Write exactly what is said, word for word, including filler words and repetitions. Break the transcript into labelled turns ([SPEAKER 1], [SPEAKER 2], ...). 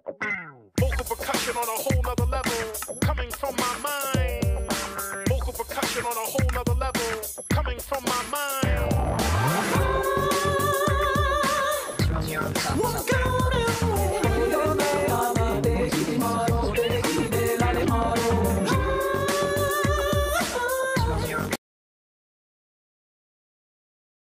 [SPEAKER 1] Vocal percussion on a whole nother level, coming from my mind. Vocal percussion on a whole nother level, coming from my mind.